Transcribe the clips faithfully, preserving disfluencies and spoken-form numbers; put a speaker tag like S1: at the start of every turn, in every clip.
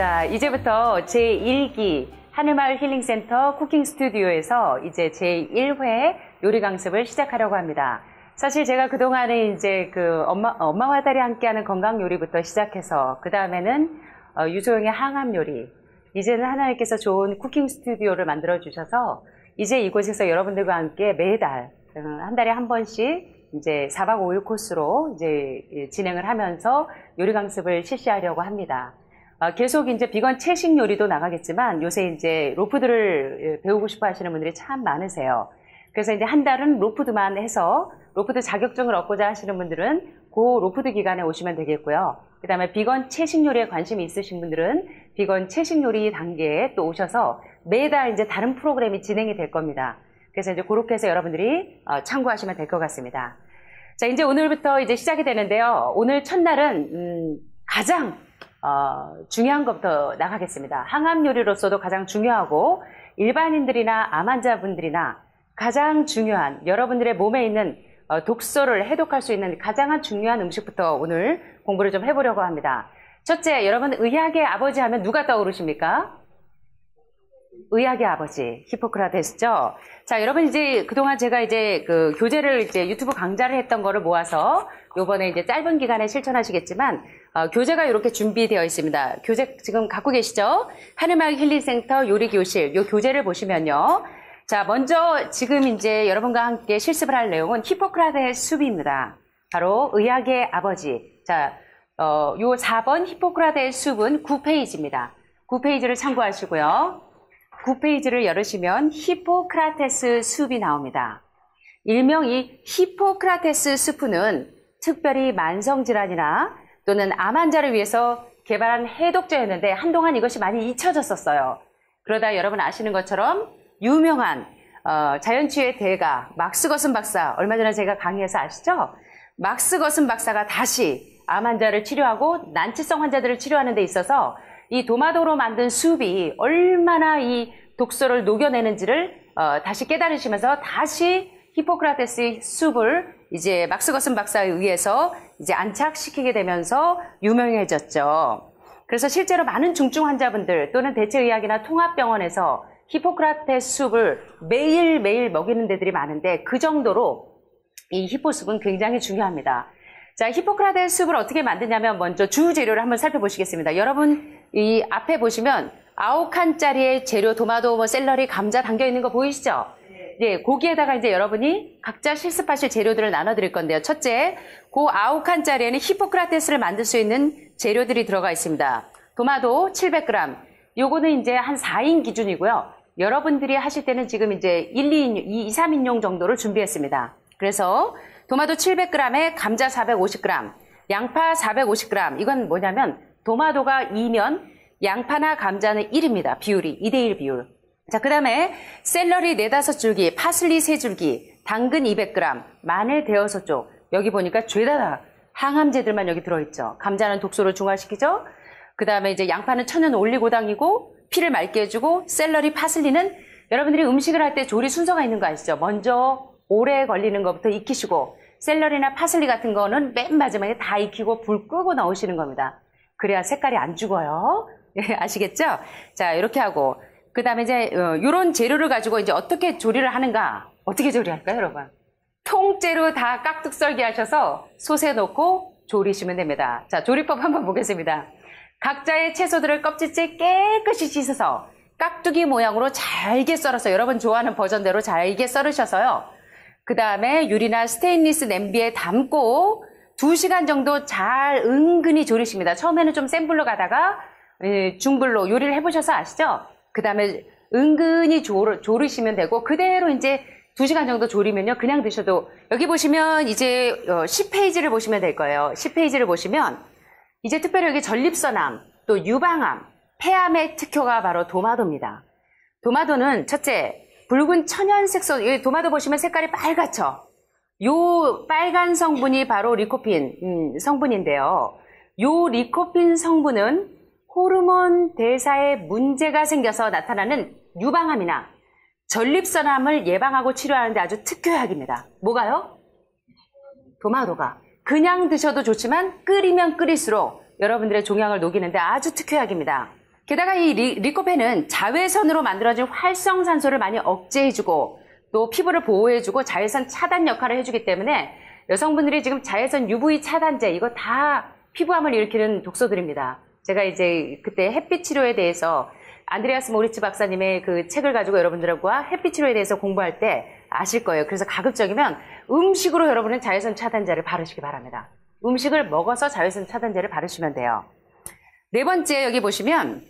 S1: 자, 이제부터 제일 기 하늘마을 힐링센터 쿠킹 스튜디오에서 이제 제일 회 요리 강습을 시작하려고 합니다. 사실 제가 그동안에 이제 그 엄마, 엄마와 딸이 함께하는 건강 요리부터 시작해서 그 다음에는 어, 유소영의 항암 요리, 이제는 하나님께서 좋은 쿠킹 스튜디오를 만들어 주셔서 이제 이곳에서 여러분들과 함께 매달 한 달에 한 번씩 이제 사 박 오 일 코스로 이제 진행을 하면서 요리 강습을 실시하려고 합니다. 어, 계속 이제 비건 채식 요리도 나가겠지만 요새 이제 로푸드를 배우고 싶어 하시는 분들이 참 많으세요. 그래서 이제 한 달은 로푸드만 해서 로푸드 자격증을 얻고자 하시는 분들은 그 로푸드 기간에 오시면 되겠고요. 그 다음에 비건 채식 요리에 관심이 있으신 분들은 비건 채식 요리 단계에 또 오셔서 매달 이제 다른 프로그램이 진행이 될 겁니다. 그래서 이제 그렇게 해서 여러분들이 어, 참고하시면 될 것 같습니다. 자, 이제 오늘부터 이제 시작이 되는데요. 오늘 첫날은 음, 가장 어, 중요한 것부터 나가겠습니다. 항암 요리로서도 가장 중요하고 일반인들이나 암 환자분들이나 가장 중요한 여러분들의 몸에 있는 어, 독소를 해독할 수 있는 가장 중요한 음식부터 오늘 공부를 좀 해보려고 합니다. 첫째, 여러분 의학의 아버지 하면 누가 떠오르십니까? 의학의 아버지, 히포크라테스죠. 자, 여러분 이제 그동안 제가 이제 그 교재를 이제 유튜브 강좌를 했던 거를 모아서 요번에 이제 짧은 기간에 실천하시겠지만, 어, 교재가 이렇게 준비되어 있습니다. 교재 지금 갖고 계시죠? 하늘마을 힐링센터 요리교실, 요 교재를 보시면요. 자, 먼저 지금 이제 여러분과 함께 실습을 할 내용은 히포크라테스 숲입니다. 바로 의학의 아버지. 자, 어, 요 사 번 히포크라테스 숲은 구 페이지입니다. 구 페이지를 참고하시고요. 구 페이지를 열으시면 히포크라테스 숲이 나옵니다. 일명 이 히포크라테스 숲은 특별히 만성질환이나 또는 암 환자를 위해서 개발한 해독제였는데 한동안 이것이 많이 잊혀졌었어요. 그러다 여러분 아시는 것처럼 유명한 어, 자연치유의 대가 막스 거슨 박사, 얼마 전에 제가 강의해서 아시죠? 막스 거슨 박사가 다시 암 환자를 치료하고 난치성 환자들을 치료하는 데 있어서 이 도마도로 만든 숲이 얼마나 이 독소를 녹여내는지를 어, 다시 깨달으시면서 다시 히포크라테스의 숲을 이제 막스 거슨 박사에 의해서 이제 안착시키게 되면서 유명해졌죠. 그래서 실제로 많은 중증 환자분들 또는 대체의학이나 통합병원에서 히포크라테스 숲을 매일매일 먹이는 데들이 많은데 그 정도로 이 히포숲은 굉장히 중요합니다. 자, 히포크라테스 숲을 어떻게 만드냐면 먼저 주 재료를 한번 살펴보시겠습니다. 여러분 이 앞에 보시면 아홉 칸짜리의 재료 도마도, 뭐 샐러리, 감자 담겨 있는 거 보이시죠? 네, 거기에다가 이제 여러분이 각자 실습하실 재료들을 나눠드릴 건데요. 첫째, 그 아홉 칸짜리에는 히포크라테스를 만들 수 있는 재료들이 들어가 있습니다. 도마도 칠백 그램, 요거는 이제 한 사 인 기준이고요. 여러분들이 하실 때는 지금 이제 일, 이 인용, 이, 삼 인용 정도를 준비했습니다. 그래서 도마도 칠백 그램에 감자 사백오십 그램, 양파 사백오십 그램, 이건 뭐냐면 도마도가 이면 양파나 감자는 일입니다. 비율이 이 대 일 비율. 자, 그 다음에 샐러리 네다섯 줄기, 파슬리 세 줄기, 당근 이백 그램, 마늘 대여섯 쪽. 여기 보니까 죄다 다 항암제들만 여기 들어있죠. 감자는 독소를 중화시키죠. 그 다음에 이제 양파는 천연 올리고당이고 피를 맑게 해주고 샐러리, 파슬리는 여러분들이 음식을 할 때 조리 순서가 있는 거 아시죠? 먼저 오래 걸리는 것부터 익히시고 셀러리나 파슬리 같은 거는 맨 마지막에 다 익히고 불 끄고 넣으시는 겁니다. 그래야 색깔이 안 죽어요. 예, 아시겠죠? 자, 이렇게 하고 그 다음에 이제 이런 어, 재료를 가지고 이제 어떻게 조리를 하는가? 어떻게 조리할까요, 여러분? 통째로 다 깍둑 썰기 하셔서 솥에 넣고 조리시면 됩니다. 자, 조리법 한번 보겠습니다. 각자의 채소들을 껍질째 깨끗이 씻어서 깍두기 모양으로 잘게 썰어서 여러분 좋아하는 버전대로 잘게 썰으셔서요. 그 다음에 유리나 스테인리스 냄비에 담고 두 시간 정도 잘 은근히 조리십니다. 처음에는 좀 센 불로 가다가 중불로 요리를 해보셔서 아시죠? 그 다음에 은근히 조르, 조르시면 되고 그대로 이제 두 시간 정도 조리면요. 그냥 드셔도 여기 보시면 이제 십 페이지를 보시면 될 거예요. 십 페이지를 보시면 이제 특별히 여기 전립선암, 또 유방암, 폐암의 특효가 바로 도마도입니다. 도마도는 첫째, 붉은 천연색 소, 여기 도마도 보시면 색깔이 빨갛죠? 요 빨간 성분이 바로 리코핀 음, 성분인데요. 요 리코핀 성분은 호르몬 대사에 문제가 생겨서 나타나는 유방암이나 전립선암을 예방하고 치료하는 데 아주 특효약입니다. 뭐가요? 도마도가. 그냥 드셔도 좋지만 끓이면 끓일수록 여러분들의 종양을 녹이는데 아주 특효약입니다. 게다가 이 리, 리코펜은 자외선으로 만들어진 활성산소를 많이 억제해주고 또 피부를 보호해주고 자외선 차단 역할을 해주기 때문에 여성분들이 지금 자외선 유브이 차단제 이거 다 피부암을 일으키는 독소들입니다. 제가 이제 그때 햇빛 치료에 대해서 안드레아스 모리츠 박사님의 그 책을 가지고 여러분들과 햇빛 치료에 대해서 공부할 때 아실 거예요. 그래서 가급적이면 음식으로 여러분은 자외선 차단제를 바르시기 바랍니다. 음식을 먹어서 자외선 차단제를 바르시면 돼요. 네 번째 여기 보시면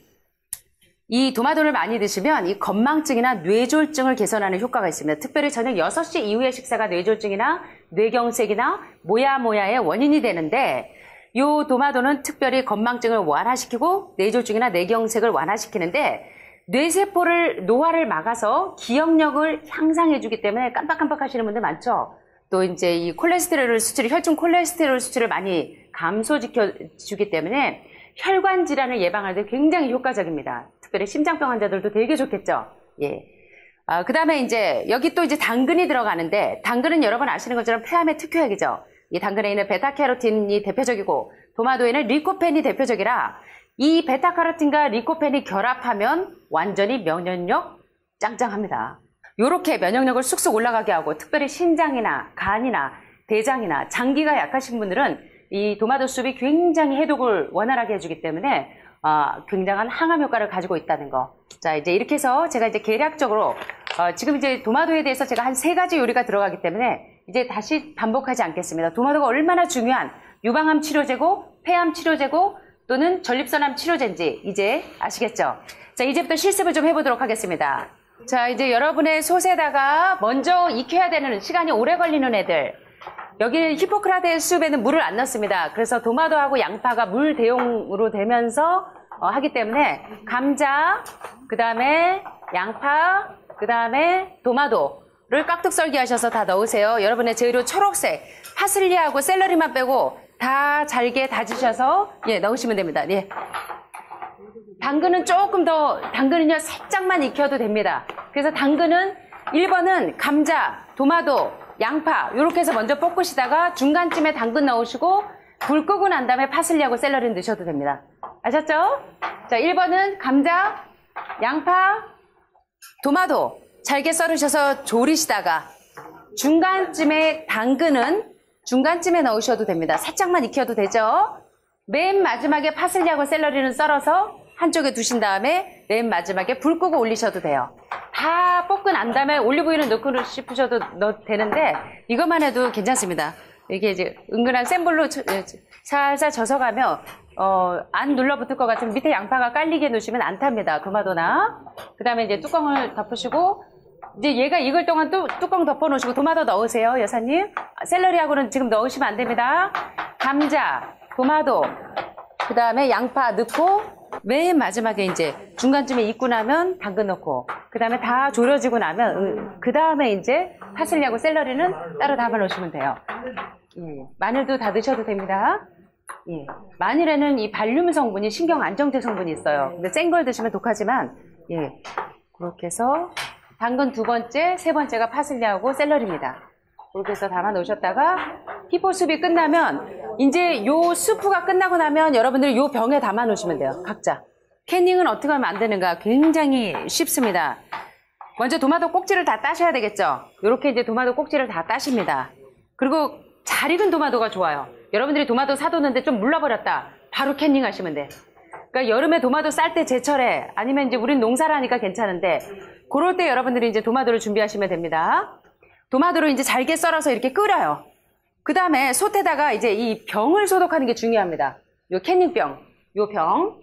S1: 이 도마도를 많이 드시면 이 건망증이나 뇌졸중을 개선하는 효과가 있습니다. 특별히 저녁 여섯 시 이후의 식사가 뇌졸중이나 뇌경색이나 모야모야의 원인이 되는데 이 도마도는 특별히 건망증을 완화시키고 뇌졸중이나 뇌경색을 완화시키는데 뇌세포를 노화를 막아서 기억력을 향상해주기 때문에 깜빡깜빡 하시는 분들 많죠. 또 이제 이 콜레스테롤 수치를 혈중 콜레스테롤 수치를 많이 감소시켜 주기 때문에 혈관 질환을 예방할 때 굉장히 효과적입니다. 특별히 심장병 환자들도 되게 좋겠죠. 예. 아, 그 다음에 이제 여기 또 이제 당근이 들어가는데 당근은 여러분 아시는 것처럼 폐암의 특효약이죠. 이 당근에 있는 베타캐로틴이 대표적이고 도마도에는 리코펜이 대표적이라 이 베타카로틴과 리코펜이 결합하면 완전히 면역력 짱짱합니다. 요렇게 면역력을 쑥쑥 올라가게 하고 특별히 신장이나 간이나 대장이나 장기가 약하신 분들은 이 도마도 숲이 굉장히 해독을 원활하게 해주기 때문에 어, 굉장한 항암 효과를 가지고 있다는 거. 자, 이제 이렇게 해서 제가 이제 계략적으로 어, 지금 이제 도마도에 대해서 제가 한 세 가지 요리가 들어가기 때문에 이제 다시 반복하지 않겠습니다. 도마도가 얼마나 중요한 유방암 치료제고 폐암 치료제고 또는 전립선암 치료제인지 이제 아시겠죠? 자, 이제부터 실습을 좀 해보도록 하겠습니다. 자, 이제 여러분의 솥에다가 먼저 익혀야 되는 시간이 오래 걸리는 애들. 여기 히포크라테스 숲에는 물을 안 넣습니다. 그래서 도마도하고 양파가 물 대용으로 되면서 어, 하기 때문에 감자, 그 다음에 양파, 그 다음에 도마도를 깍둑 썰기 하셔서 다 넣으세요. 여러분의 재료 초록색, 파슬리하고 샐러리만 빼고 다 잘게 다지셔서 예, 넣으시면 됩니다. 예. 당근은 조금 더, 당근은요 살짝만 익혀도 됩니다. 그래서 당근은 일 번은 감자, 도마도, 양파 이렇게 해서 먼저 볶으시다가 중간쯤에 당근 넣으시고 불 끄고 난 다음에 파슬리하고 샐러리 넣으셔도 됩니다. 아셨죠? 자, 일 번은 감자, 양파, 도마도 잘게 썰으셔서 조리시다가 중간쯤에 당근은 중간쯤에 넣으셔도 됩니다. 살짝만 익혀도 되죠? 맨 마지막에 파슬리하고 샐러리는 썰어서 한쪽에 두신 다음에 맨 마지막에 불 끄고 올리셔도 돼요. 다 볶은 난 다음에 올리브유를 넣고 싶으셔도 넣어도 되는데 이것만 해도 괜찮습니다. 이게 이제 은근한 센 불로 살살 져서가며 어, 안 눌러붙을 것 같으면 밑에 양파가 깔리게 놓으시면 안 탑니다. 도마도나. 그 다음에 이제 뚜껑을 덮으시고 이제 얘가 익을 동안 또 뚜껑 덮어 놓으시고 도마도 넣으세요, 여사님. 샐러리하고는 지금 넣으시면 안 됩니다. 감자, 도마도, 그 다음에 양파 넣고 맨 마지막에 이제 중간쯤에 익고 나면 당근 넣고 그 다음에 다 졸여지고 나면 그 다음에 이제 파슬리하고 샐러리는 따로 담아 놓으시면 돼요. 예. 마늘도 다 넣으셔도 됩니다. 예. 마늘에는 이 발륨 성분이 신경 안정제 성분이 있어요. 근데 센 걸 드시면 독하지만 예. 그렇게 해서 당근 두 번째, 세 번째가 파슬리하고 샐러리입니다. 그렇게 해서 담아 놓으셨다가 히포숲이 끝나면 이제 요 스프가 끝나고 나면 여러분들 요 병에 담아 놓으시면 돼요. 각자. 캐닝은 어떻게 하면 안 되는가 굉장히 쉽습니다. 먼저 도마도 꼭지를 다 따셔야 되겠죠. 이렇게 이제 도마도 꼭지를 다 따십니다. 그리고 잘 익은 도마도가 좋아요. 여러분들이 도마도 사뒀는데 좀 물러버렸다. 바로 캐닝 하시면 돼. 그러니까 여름에 도마도 쌀 때 제철에 아니면 이제 우린 농사를 하니까 괜찮은데 그럴 때 여러분들이 이제 도마도를 준비하시면 됩니다. 도마도를 이제 잘게 썰어서 이렇게 끓여요. 그 다음에 솥에다가 이제 이 병을 소독하는 게 중요합니다. 요 캐닝병, 요 병.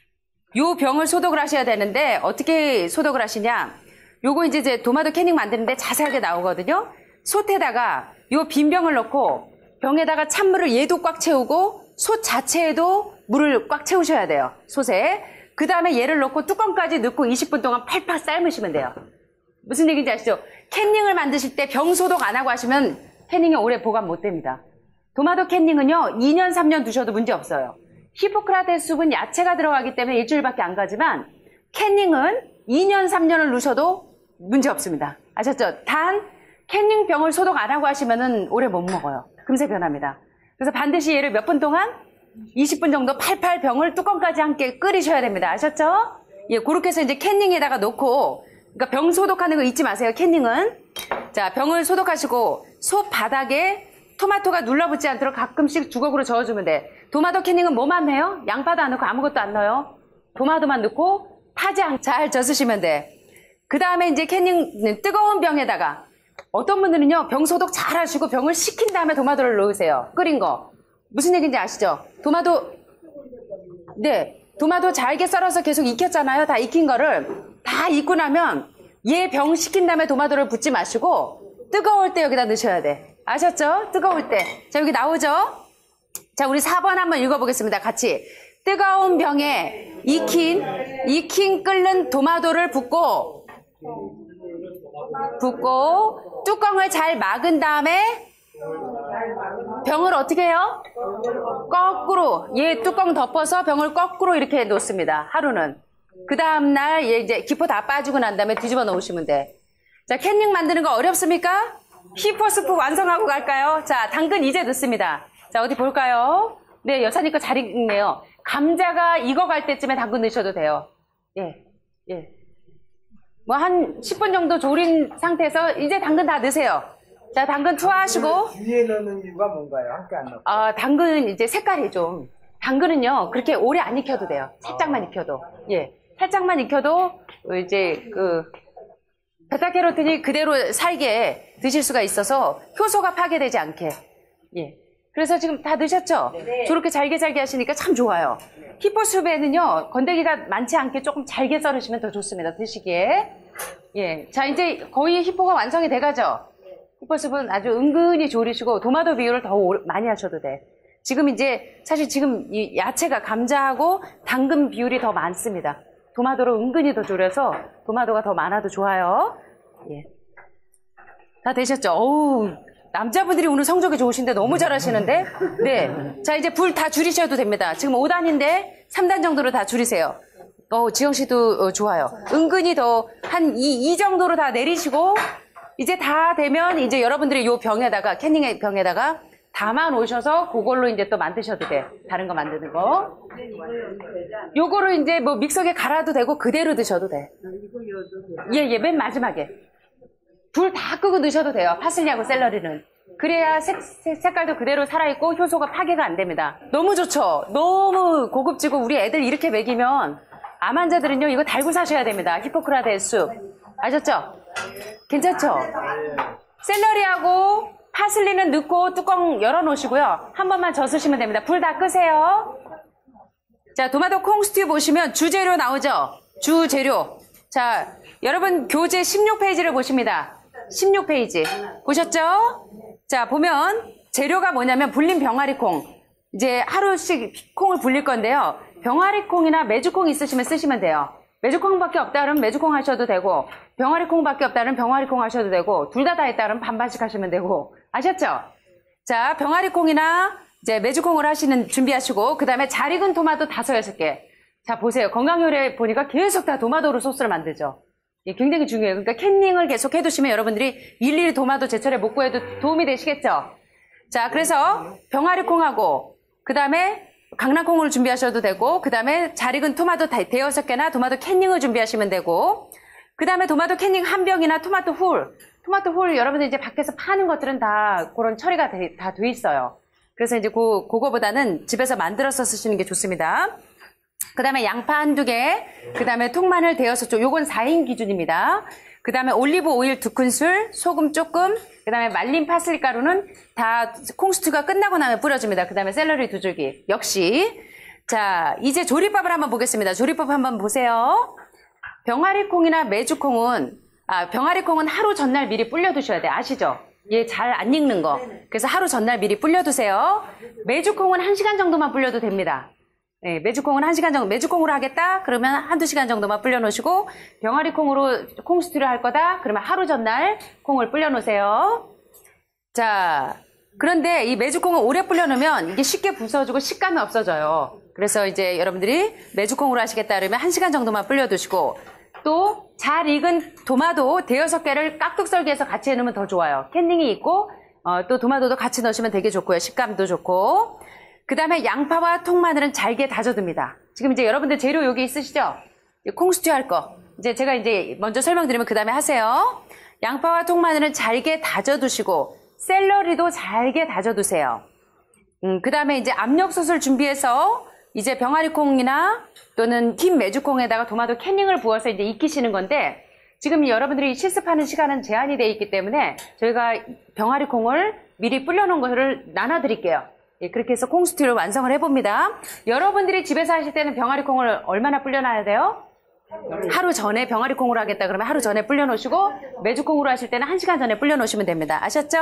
S1: 요 병을 소독을 하셔야 되는데 어떻게 소독을 하시냐. 요거 이제, 이제 도마도 캐닝 만드는데 자세하게 나오거든요. 솥에다가 요 빈 병을 넣고 병에다가 찬물을 얘도 꽉 채우고 솥 자체에도 물을 꽉 채우셔야 돼요. 솥에. 그 다음에 얘를 넣고 뚜껑까지 넣고 이십 분 동안 팔팔 삶으시면 돼요. 무슨 얘기인지 아시죠? 캐닝을 만드실 때 병 소독 안 하고 하시면 캐닝이 오래 보관 못 됩니다. 도마도 캐닝은요, 이 년, 삼 년 두셔도 문제 없어요. 히포크라테스 숲은 야채가 들어가기 때문에 일주일밖에 안 가지만 캐닝은 이 년, 삼 년을 두셔도 문제 없습니다. 아셨죠? 단 캐닝 병을 소독 안 하고 하시면은 오래 못 먹어요. 금세 변합니다. 그래서 반드시 얘를 몇 분 동안 이십 분 정도 팔팔 병을 뚜껑까지 함께 끓이셔야 됩니다. 아셨죠? 예, 그렇게 해서 이제 캔닝에다가 놓고, 그러니까 병 소독하는 거 잊지 마세요, 캔닝은. 자, 병을 소독하시고, 솥 바닥에 토마토가 눌러붙지 않도록 가끔씩 주걱으로 저어주면 돼. 토마토 캔닝은 뭐만 해요? 양파도 안 넣고 아무것도 안 넣어요. 토마토만 넣고 타지 않게 잘 젖으시면 돼. 그 다음에 이제 캔닝 뜨거운 병에다가, 어떤 분들은요, 병 소독 잘 하시고 병을 식힌 다음에 토마토를 넣으세요. 끓인 거. 무슨 얘기인지 아시죠? 토마토, 네. 토마토 잘게 썰어서 계속 익혔잖아요. 다 익힌 거를. 다 익고 나면 얘 병 식힌 다음에 토마토를 붓지 마시고 뜨거울 때 여기다 넣으셔야 돼. 아셨죠? 뜨거울 때. 자, 여기 나오죠? 자, 우리 사 번 한번 읽어보겠습니다. 같이. 뜨거운 병에 익힌, 익힌 끓는 토마토를 붓고, 붓고, 뚜껑을 잘 막은 다음에 병을 어떻게 해요? 거꾸로, 얘 뚜껑 덮어서 병을 거꾸로 이렇게 놓습니다. 하루는. 그 다음날 얘 이제 기포 다 빠지고 난 다음에 뒤집어 놓으시면 돼. 자, 캔닝 만드는 거 어렵습니까? 히포스프 완성하고 갈까요? 자, 당근 이제 넣습니다. 자, 어디 볼까요? 네, 여사님 거 잘 익네요. 감자가 익어갈 때쯤에 당근 넣으셔도 돼요. 예, 예. 뭐 한 십 분 정도 졸인 상태에서 이제 당근 다 넣으세요. 자, 당근 투하하시고.
S2: 뒤에 넣는 이유가 뭔가요? 함께 안 넣고.
S1: 아, 당근은 이제 색깔이 좀. 당근은요, 그렇게 오래 안 익혀도 돼요. 살짝만 익혀도. 예. 살짝만 익혀도, 이제, 그, 베타캐로틴이 그대로 살게 드실 수가 있어서 효소가 파괴되지 않게. 예. 그래서 지금 다 넣으셨죠? 네. 저렇게 잘게 잘게 하시니까 참 좋아요. 히포숲에는요, 건더기가 많지 않게 조금 잘게 썰으시면 더 좋습니다. 드시기에. 예. 자, 이제 거의 히포가 완성이 돼가죠? 히포숲은 아주 은근히 조리시고 토마토 비율을 더 많이 하셔도 돼. 지금 이제 사실 지금 이 야채가 감자하고 당근 비율이 더 많습니다. 토마토로 은근히 더 졸여서 토마토가 더 많아도 좋아요. 예. 다 되셨죠? 어우, 남자분들이 오늘 성적이 좋으신데 너무 잘하시는데? 네. 자, 이제 불 다 줄이셔도 됩니다. 지금 오 단인데 삼 단 정도로 다 줄이세요. 어, 지영 씨도 어, 좋아요. 은근히 더 한 이, 이 정도로 다 내리시고 이제 다 되면 이제 여러분들이 요 병에다가, 캔닝의 병에다가 담아 놓으셔서 그걸로 이제 또 만드셔도 돼. 다른 거 만드는 거. 요거를 이제 뭐 믹서기에 갈아도 되고 그대로 드셔도 돼. 예, 예, 맨 마지막에. 불 다 끄고 넣으셔도 돼요. 파슬리하고 샐러리는. 그래야 색, 색깔도 그대로 살아있고 효소가 파괴가 안 됩니다. 너무 좋죠? 너무 고급지고 우리 애들 이렇게 먹이면 암 환자들은요, 이거 달고 사셔야 됩니다. 히포크라테스 숲. 아셨죠? 괜찮죠? 샐러리하고 파슬리는 넣고 뚜껑 열어놓으시고요. 한 번만 젖으시면 됩니다. 불 다 끄세요. 자, 토마토 콩 스튜 보시면 주재료 나오죠? 주재료. 자, 여러분 교재 십육 페이지를 보십니다. 십육 페이지. 보셨죠? 자, 보면 재료가 뭐냐면 불린 병아리 콩. 이제 하루씩 콩을 불릴 건데요. 병아리 콩이나 메주콩 있으시면 쓰시면 돼요. 메주콩밖에 없다 그러면 메주콩 하셔도 되고, 병아리 콩밖에 없다 그러면 병아리 콩 하셔도 되고, 둘 다 다 있다 그러면 반반씩 하시면 되고. 아셨죠? 자, 병아리 콩이나 이제 메주콩을 하시는 준비하시고, 그 다음에 잘 익은 토마토 다섯 여섯 개. 자, 보세요. 건강요리에 보니까 계속 다 토마토로 소스를 만들죠. 예, 굉장히 중요해요. 그러니까 캔닝을 계속 해두시면 여러분들이 일일이 토마토 제철에 못 구해도 도움이 되시겠죠? 자, 그래서 병아리 콩하고, 그 다음에 강낭콩을 준비하셔도 되고, 그 다음에 잘 익은 토마토 대여섯 개나 토마토 캔닝을 준비하시면 되고, 그 다음에 토마토 캔닝 한 병이나 토마토 훌. 토마토 훌 여러분들 이제 밖에서 파는 것들은 다 그런 처리가 다 돼 있어요. 그래서 이제 그, 그거보다는 집에서 만들어서 쓰시는 게 좋습니다. 그 다음에 양파 한두 개, 그 다음에 통마늘 대여섯 쪽, 요건 사 인 기준입니다. 그 다음에 올리브 오일 두 큰술, 소금 조금, 그 다음에 말린 파슬리 가루는 다 콩스튜가 끝나고 나면 뿌려줍니다. 그 다음에 샐러리 두 줄기. 역시. 자, 이제 조리법을 한번 보겠습니다. 조리법 한번 보세요. 병아리 콩이나 메주콩은, 아, 병아리 콩은 하루 전날 미리 불려두셔야 돼요. 아시죠? 얘 잘 안 익는 거. 그래서 하루 전날 미리 불려두세요. 메주콩은 한 시간 정도만 불려도 됩니다. 네, 메주콩은 한 시간 정도, 메주콩으로 하겠다? 그러면 한두 시간 정도만 불려놓으시고, 병아리 콩으로 콩스튜를 할 거다? 그러면 하루 전날 콩을 불려놓으세요. 자, 그런데 이 메주콩을 오래 불려놓으면 이게 쉽게 부서지고 식감이 없어져요. 그래서 이제 여러분들이 메주콩으로 하시겠다 그러면 한 시간 정도만 불려두시고, 또 잘 익은 토마토 대여섯 개를 깍둑 썰기해서 같이 해놓으면 더 좋아요. 캔닝이 있고, 어, 또 토마토도 같이 넣으시면 되게 좋고요. 식감도 좋고. 그 다음에 양파와 통마늘은 잘게 다져둡니다. 지금 이제 여러분들 재료 여기 있으시죠? 콩스튜 할 거. 이제 제가 이제 먼저 설명드리면 그 다음에 하세요. 양파와 통마늘은 잘게 다져두시고 샐러리도 잘게 다져두세요. 음, 그 다음에 이제 압력솥을 준비해서 이제 병아리콩이나 또는 흰 메주콩에다가 토마토 캐닝을 부어서 이제 익히시는 건데 지금 여러분들이 실습하는 시간은 제한이 되어 있기 때문에 저희가 병아리콩을 미리 불려놓은 것을 나눠드릴게요. 예, 그렇게 해서 콩스튜를 완성을 해봅니다. 여러분들이 집에서 하실 때는 병아리콩을 얼마나 불려놔야 돼요? 하루 전에 병아리콩으로 하겠다 그러면 하루 전에 불려놓으시고 메주콩으로 하실 때는 한 시간 전에 불려놓으시면 됩니다. 아셨죠?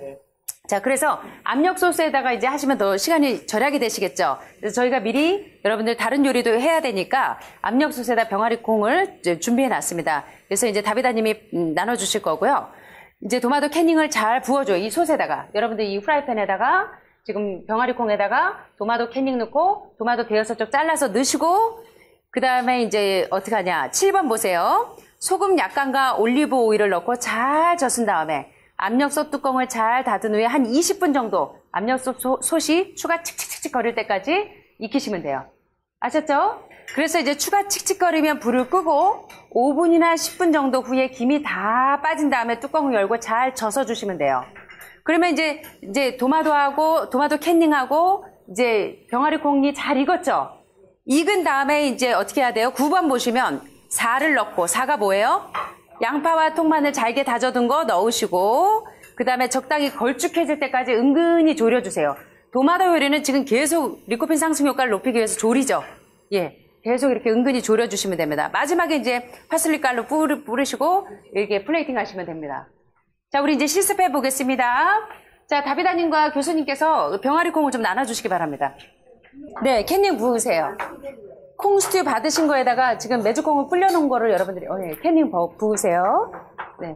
S1: 자, 그래서 압력소스에다가 이제 하시면 더 시간이 절약이 되시겠죠? 그래서 저희가 미리 여러분들 다른 요리도 해야 되니까 압력소스에다 병아리콩을 준비해 놨습니다. 그래서 이제 다비다님이 나눠주실 거고요. 이제 토마토 캐닝을 잘 부어줘요. 이 솥에다가. 여러분들 이 프라이팬에다가 지금 병아리콩에다가 토마토 캐닝 넣고 토마토 대여섯 쪽 잘라서 넣으시고 그 다음에 이제 어떻게 하냐. 칠 번 보세요. 소금 약간과 올리브 오일을 넣고 잘 젖은 다음에 압력솥 뚜껑을 잘 닫은 후에 한 이십 분 정도 압력솥 소, 솥이 추가 칙칙칙칙 거릴 때까지 익히시면 돼요. 아셨죠? 그래서 이제 추가 칙칙거리면 불을 끄고 오 분이나 십 분 정도 후에 김이 다 빠진 다음에 뚜껑을 열고 잘 젖어주시면 돼요. 그러면 이제 이제 토마토하고 토마토 캐닝하고 이제 병아리콩이 잘 익었죠? 익은 다음에 이제 어떻게 해야 돼요? 구 번 보시면 사를 넣고 사가 뭐예요? 양파와 통마늘 잘게 다져둔 거 넣으시고 그 다음에 적당히 걸쭉해질 때까지 은근히 졸여주세요. 토마토 요리는 지금 계속 리코핀 상승 효과를 높이기 위해서 졸이죠. 예, 계속 이렇게 은근히 졸여주시면 됩니다. 마지막에 이제 파슬리 가루 뿌리, 뿌리시고 이렇게 플레이팅 하시면 됩니다. 자, 우리 이제 실습해 보겠습니다. 자, 다비다님과 교수님께서 병아리콩을 좀 나눠주시기 바랍니다. 네, 캔닝 부으세요. 콩스튜 받으신 거에다가 지금 메주콩을 불려놓은 거를 여러분들이 어, 예, 캔닝 부으세요. 네.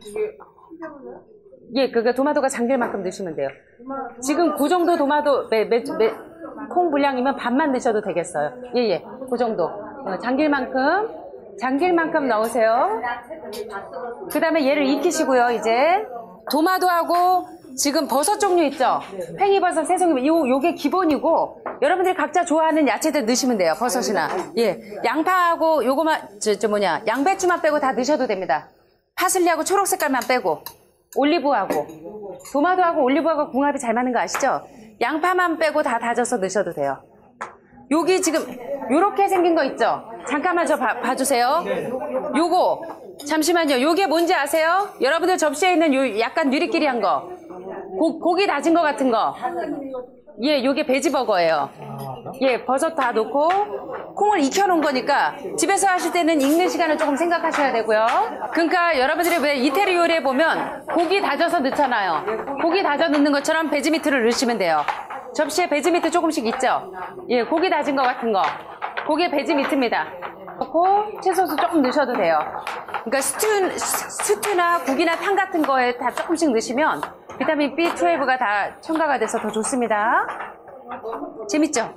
S1: 예, 그거 토마토가 잠길 만큼 넣으시면 돼요. 지금 그 정도 토마토 매, 매, 매, 콩 분량이면 반만 넣으셔도 되겠어요. 예, 예, 그 정도. 어, 잠길 만큼, 잠길 만큼 넣으세요. 그 다음에 얘를 익히시고요. 이제 토마토하고 지금 버섯 종류 있죠? 팽이버섯, 새송이, 요, 요게 기본이고, 여러분들이 각자 좋아하는 야채들 넣으시면 돼요. 버섯이나. 예. 양파하고 요거만, 저, 저 뭐냐, 양배추만 빼고 다 넣으셔도 됩니다. 파슬리하고 초록 색깔만 빼고, 올리브하고, 토마토하고 올리브하고 궁합이 잘 맞는 거 아시죠? 양파만 빼고 다 다져서 넣으셔도 돼요. 여기 지금, 요렇게 생긴 거 있죠? 잠깐만 저 봐, 봐주세요. 요거, 잠시만요. 요게 뭔지 아세요? 여러분들 접시에 있는 요 약간 누리끼리한 거. 고, 고기 다진 거 같은 거. 예, 요게 베지버거예요. 예, 버섯 다 넣고 콩을 익혀놓은 거니까 집에서 하실 때는 익는 시간을 조금 생각하셔야 되고요. 그러니까 여러분들이 왜 이태리 요리에 보면 고기 다져서 넣잖아요. 고기 다져 넣는 것처럼 베지미트를 넣으시면 돼요. 접시에 베지미트 조금씩 있죠? 예, 고기 다진 거 같은 거. 그게 베지미트입니다. 넣고 채소도 조금 넣으셔도 돼요. 그러니까 스튜, 스튜나 국이나 탕 같은 거에 다 조금씩 넣으시면 비타민 비 십이가 다 첨가가 돼서 더 좋습니다. 재밌죠?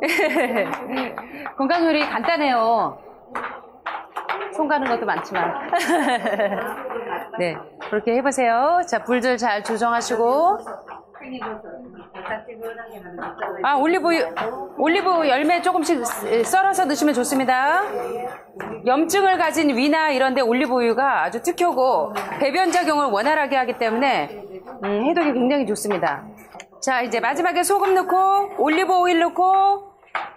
S1: 건강 요리 간단해요. 손 가는 것도 많지만. 네, 그렇게 해보세요. 자, 불들 잘 조정하시고. 아, 올리브, 올리브 열매 조금씩 썰어서 넣으시면 좋습니다. 염증을 가진 위나 이런 데 올리브유가 아주 특효고 배변작용을 원활하게 하기 때문에 음, 해독이 굉장히 좋습니다. 자, 이제 마지막에 소금 넣고 올리브 오일 넣고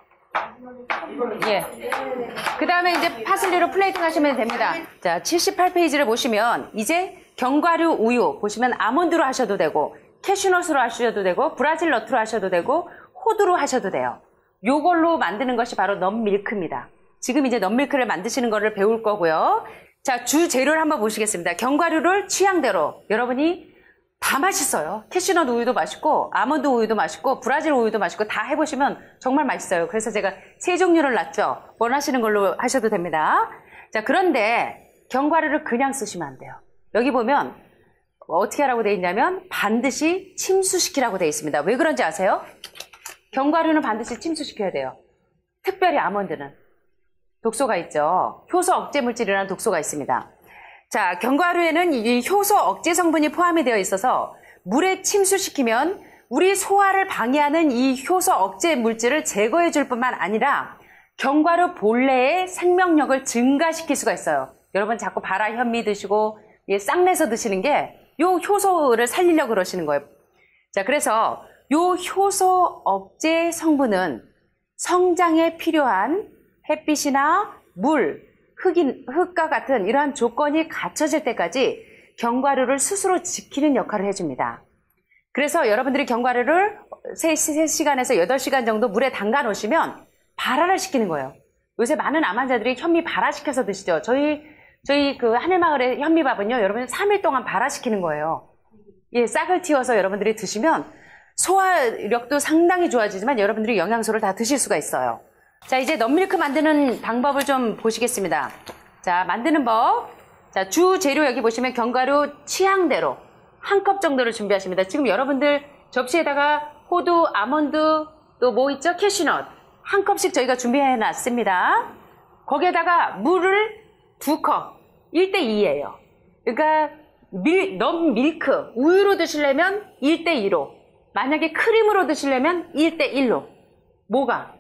S1: 예. 그 다음에 이제 파슬리로 플레이팅 하시면 됩니다. 자, 칠십팔 페이지를 보시면 이제 견과류 우유 보시면 아몬드로 하셔도 되고 캐슈넛으로 하셔도 되고 브라질 너트로 하셔도 되고 호두로 하셔도 돼요. 요걸로 만드는 것이 바로 넛밀크입니다. 지금 이제 넛밀크를 만드시는 거를 배울 거고요. 자, 주 재료를 한번 보시겠습니다. 견과류를 취향대로 여러분이 다 맛있어요. 캐슈넛 우유도 맛있고 아몬드 우유도 맛있고 브라질 우유도 맛있고 다 해보시면 정말 맛있어요. 그래서 제가 세 종류를 놨죠. 원하시는 걸로 하셔도 됩니다. 자, 그런데 견과류를 그냥 쓰시면 안 돼요. 여기 보면 어떻게 하라고 되어 있냐면 반드시 침수시키라고 되어 있습니다. 왜 그런지 아세요? 견과류는 반드시 침수시켜야 돼요. 특별히 아몬드는 독소가 있죠. 효소 억제 물질이라는 독소가 있습니다. 자, 견과류에는 이 효소 억제 성분이 포함이 되어 있어서 물에 침수시키면 우리 소화를 방해하는 이 효소 억제 물질을 제거해 줄 뿐만 아니라 견과류 본래의 생명력을 증가시킬 수가 있어요. 여러분 자꾸 바라 현미 드시고 쌍내서 드시는 게 요 효소를 살리려고 그러시는 거예요. 자, 그래서 요 효소 억제 성분은 성장에 필요한 햇빛이나 물, 흙인, 흙과 같은 이러한 조건이 갖춰질 때까지 견과류를 스스로 지키는 역할을 해줍니다. 그래서 여러분들이 견과류를 세 시간에서 여덟 시간 정도 물에 담가 놓으시면 발화를 시키는 거예요. 요새 많은 암 환자들이 현미 발화시켜서 드시죠. 저희 저희 그 하늘마을의 현미밥은요, 여러분 삼 일 동안 발화시키는 거예요. 예, 싹을 틔워서 여러분들이 드시면 소화력도 상당히 좋아지지만 여러분들이 영양소를 다 드실 수가 있어요. 자, 이제 넛밀크 만드는 방법을 좀 보시겠습니다. 자, 만드는 법. 자, 주 재료 여기 보시면 견과류 취향대로 한 컵 정도를 준비하십니다. 지금 여러분들 접시에다가 호두, 아몬드, 또 뭐 있죠? 캐슈넛 한 컵씩 저희가 준비해 놨습니다. 거기에다가 물을 두 컵, 일 대 이예요. 그러니까 밀, 넛밀크, 우유로 드시려면 일 대 이로, 만약에 크림으로 드시려면 일 대 일로. 뭐가?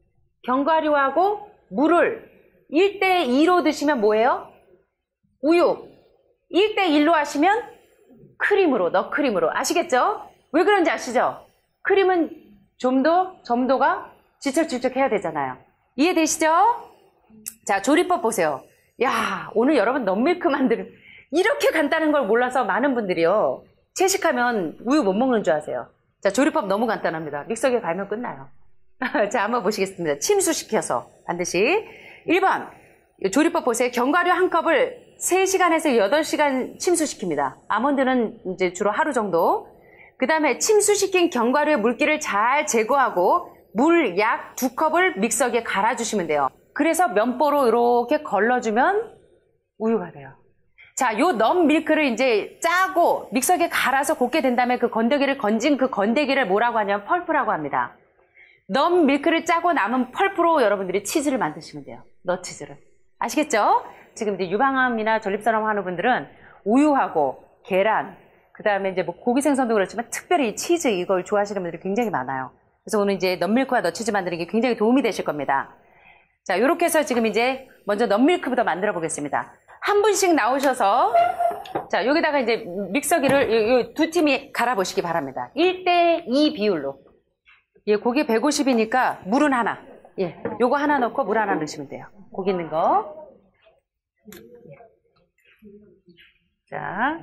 S1: 견과류하고 물을 일 대 이로 드시면 뭐예요? 우유. 일 대 일로 하시면 크림으로, 넛크림으로. 아시겠죠? 왜 그런지 아시죠? 크림은 좀 더 점도가 질척질척해야 되잖아요. 이해되시죠? 자, 조리법 보세요. 야, 오늘 여러분 넛밀크 만드는 이렇게 간단한 걸 몰라서 많은 분들이요, 채식하면 우유 못 먹는 줄 아세요. 자, 조리법 너무 간단합니다. 믹서기에 갈면 끝나요. 자, 한번 보시겠습니다. 침수시켜서 반드시. 일 번 조리법 보세요. 견과류 한 컵을 세 시간에서 여덟 시간 침수시킵니다. 아몬드는 이제 주로 하루 정도. 그 다음에 침수시킨 견과류의 물기를 잘 제거하고 물 약 두 컵을 믹서기에 갈아주시면 돼요. 그래서 면보로 이렇게 걸러주면 우유가 돼요. 자, 요 넛밀크를 이제 짜고 믹서기에 갈아서 곱게 된 다음에 그 건더기를 건진 그 건더기를 뭐라고 하냐면 펄프라고 합니다. 넛밀크를 짜고 남은 펄프로 여러분들이 치즈를 만드시면 돼요. 넛치즈를. 아시겠죠? 지금 이제 유방암이나 전립선암 하는 분들은 우유하고 계란, 그 다음에 이제 뭐 고기 생선도 그렇지만 특별히 치즈 이걸 좋아하시는 분들이 굉장히 많아요. 그래서 오늘 이제 넛밀크와 넛치즈 만드는 게 굉장히 도움이 되실 겁니다. 자, 이렇게 해서 지금 이제 먼저 넛밀크부터 만들어 보겠습니다. 한 분씩 나오셔서, 자, 여기다가 이제 믹서기를 요, 요 두 팀이 갈아보시기 바랍니다. 일 대 이 비율로. 예, 고기 백오십이니까 물은 하나. 예, 요거 하나 넣고 물 하나 넣으시면 돼요. 고기 있는 거. 자,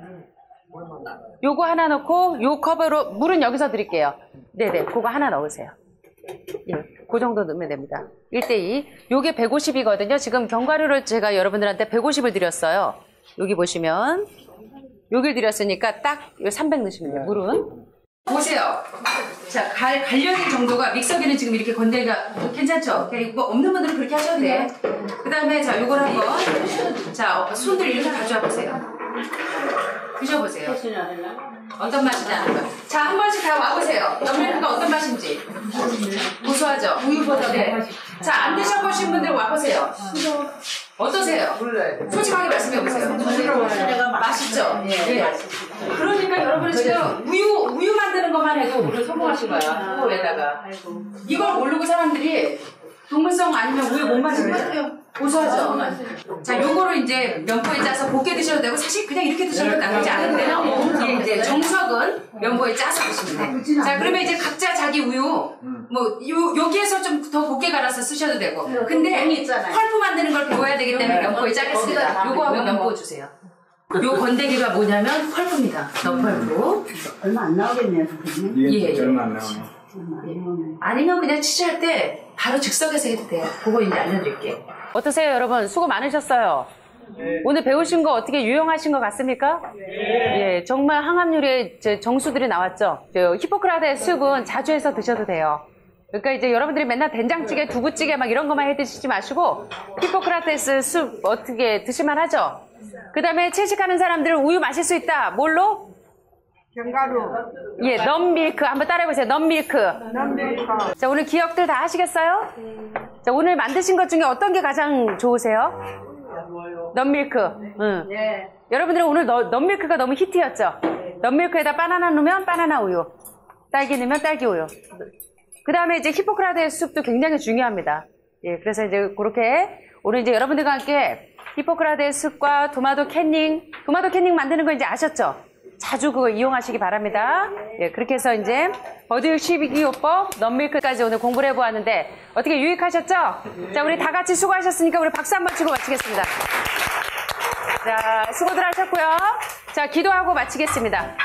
S1: 요거 하나 넣고 요 컵으로 물은 여기서 드릴게요. 네네, 그거 하나 넣으세요. 예, 그 정도 넣으면 됩니다. 일 대 이. 요게 백오십이거든요. 지금 견과류를 제가 여러분들한테 백오십을 드렸어요. 여기 보시면 여길 드렸으니까 딱 삼백 넣으시면 돼요. 물은. 보세요. 자, 갈, 갈려진 정도가, 믹서기는 지금 이렇게 건더기가 괜찮죠? 이거 없는 분들은 그렇게 하셔도 돼. 그 다음에 자, 요걸 한번, 자, 손들 이렇게 가져와 보세요. 드셔보세요. 어떤 맛이 나는 거. 자, 한 번씩 다 와보세요. 넛밀크가 어떤 맛인지. 고소하죠? 우유보다 네. 자, 안 드셔보신 분들 와보세요. 어떠세요? 몰라요. 솔직하게 말씀해보세요. 맛있죠? 네. 그러니까 여러분은 지금 우유, 우유 만드는 것만 해도 오늘 성공하신 거야. 그거에다가. 이걸 모르고 사람들이 동물성 아니면 우유 못 마시면 고소하죠? 자, 요거를 이제 면보에 짜서 곱게 드셔도 되고, 사실 그냥 이렇게 드셔도 나쁘지 않은데요. 이게 이제 정석은 면보에 짜서 드시면 돼요. 자, 그러면 이제 각자 자기 우유, 뭐, 요, 여기에서 좀 더 곱게 갈아서 쓰셔도 되고. 근데 펄프 만드는 걸 배워야 되기 때문에 면보에 짜겠습니다. 요거하고 면보 주세요. 요 건더기가 뭐냐면 펄프입니다. 넛펄프.
S3: 얼마 안 나오겠네요, 선생님.
S2: 예,
S1: 예.
S2: 얼마 안 나오네.
S1: 아니면 그냥 치즈할 때 바로 즉석에서 해도 돼요. 그거 이제 알려드릴게요. 어떠세요, 여러분? 수고 많으셨어요. 네. 오늘 배우신 거 어떻게 유용하신 것 같습니까? 네. 예, 정말 항암률의 정수들이 나왔죠. 히포크라테스 숲은 자주 해서 드셔도 돼요. 그러니까 이제 여러분들이 맨날 된장찌개, 두부찌개 막 이런 것만 해 드시지 마시고 히포크라테스 숲 어떻게 드실만 하죠? 그 다음에 채식하는 사람들은 우유 마실 수 있다. 뭘로?
S2: 견과류.
S1: 예, 넛밀크. 한번 따라해보세요. 넛밀크.
S2: 넛밀크.
S1: 자, 오늘 기억들 다 하시겠어요? 자, 오늘 만드신 것 중에 어떤 게 가장 좋으세요? 넛밀크. 응.
S3: 네.
S1: 여러분들은 오늘 너, 넛밀크가 너무 히트였죠? 넛밀크에다 바나나 넣으면 바나나 우유. 딸기 넣으면 딸기 우유. 그 다음에 이제 히포크라테스 숲도 굉장히 중요합니다. 예, 그래서 이제 그렇게 오늘 이제 여러분들과 함께 히포크라테스 숲과 토마토 캔닝, 토마토 캔닝 만드는 거 이제 아셨죠? 자주 그거 이용하시기 바랍니다. 예, 그렇게 해서 이제 버드 십이기요법, 넌밀크까지 오늘 공부를 해보았는데 어떻게 유익하셨죠? 자, 우리 다 같이 수고하셨으니까 우리 박수 한번 치고 마치겠습니다. 자, 수고들 하셨고요. 자, 기도하고 마치겠습니다.